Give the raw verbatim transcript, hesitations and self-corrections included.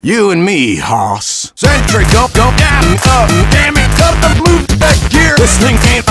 You and me, hoss. Centric, don't, don't, damn, uh, damn it, cut the move that gear. This thing ain't